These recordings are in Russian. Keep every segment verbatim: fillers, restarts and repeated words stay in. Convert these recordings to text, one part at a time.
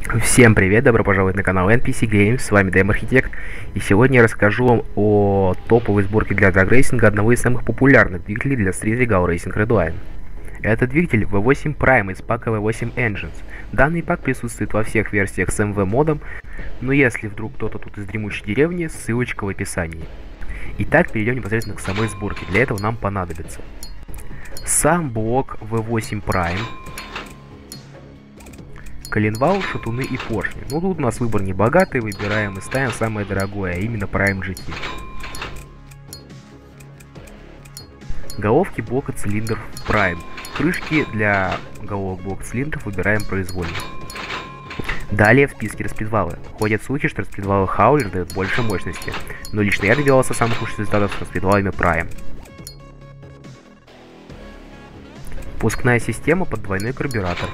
Всем привет, добро пожаловать на канал эн пи си Games, с вами Дэм Архитект, и сегодня я расскажу вам о топовой сборке для драгрейсинга одного из самых популярных двигателей для Street Legal Racing Redline. Это двигатель ви восемь Prime из пака ви восемь Engines. Данный пак присутствует во всех версиях с эм ви модом, но если вдруг кто-то тут из дремучей деревни, ссылочка в описании. Итак, перейдем непосредственно к самой сборке, для этого нам понадобится сам блок ви восемь Prime, коленвал, шатуны и поршни. Ну тут у нас выбор не богатый, выбираем и ставим самое дорогое, а именно Prime джи ти. Головки блока цилиндров Prime. Крышки для головок блока цилиндров выбираем произвольно. Далее в списке распредвалы. Ходят слухи, что распредвалы Howler дают больше мощности, но лично я добивался самых лучших результатов с распредвалами Prime. Пускная система под двойной карбюратор.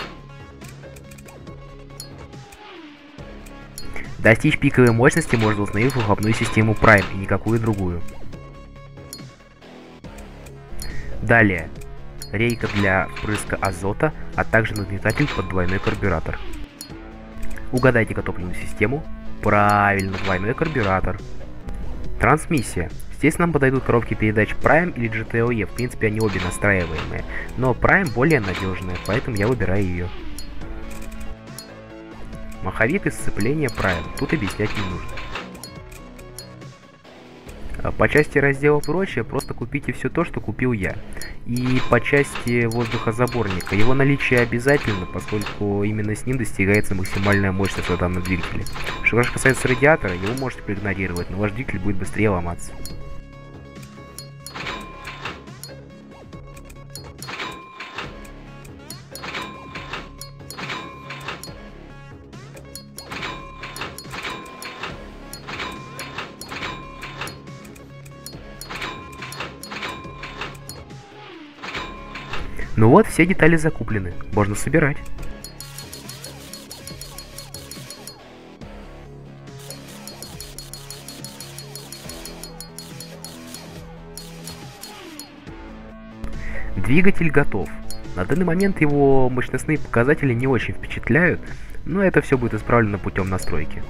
Достичь пиковой мощности можно, установив выхлопную систему Prime и никакую другую. Далее, рейка для впрыска азота, а также нагнетатель под двойной карбюратор. Угадайте-ка топливную систему. Правильно, двойной карбюратор. Трансмиссия. Здесь нам подойдут коробки передач Prime или джи ти эл и, в принципе они обе настраиваемые, но Prime более надежная, поэтому я выбираю ее. Маховик и сцепление Prime, тут объяснять не нужно. По части раздела прочее, просто купите все то, что купил я. И по части воздухозаборника, его наличие обязательно, поскольку именно с ним достигается максимальная мощность на данном двигателе. Что же касается радиатора, его можете проигнорировать, но ваш двигатель будет быстрее ломаться. Ну вот, все детали закуплены, можно собирать. Двигатель готов. На данный момент его мощностные показатели не очень впечатляют, но это все будет исправлено путем настройки.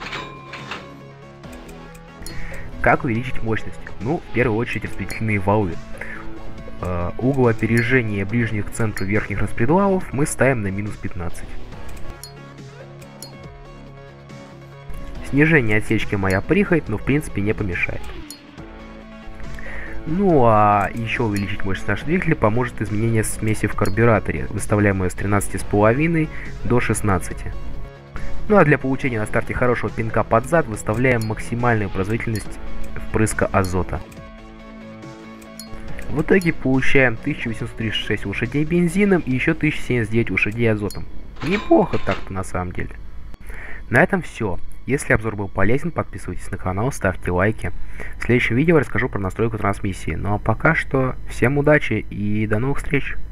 Как увеличить мощность? Ну, в первую очередь распределительные валы. Uh, угол опережения ближних к центру верхних распредвалов мы ставим на минус пятнадцать. Снижение отсечки моя прихоть, но в принципе не помешает. Ну а еще увеличить мощность нашего двигателя поможет изменение смеси в карбюраторе, выставляемое с тринадцати с половиной до шестнадцати. Ну а для получения на старте хорошего пинка под зад выставляем максимальную производительность впрыска азота. В итоге получаем тысячу восемьсот тридцать шесть лошадей бензином и еще тысяча семьдесят девять лошадей азотом. Неплохо так-то на самом деле. На этом все. Если обзор был полезен, подписывайтесь на канал, ставьте лайки. В следующем видео расскажу про настройку трансмиссии. Ну а пока что всем удачи и до новых встреч!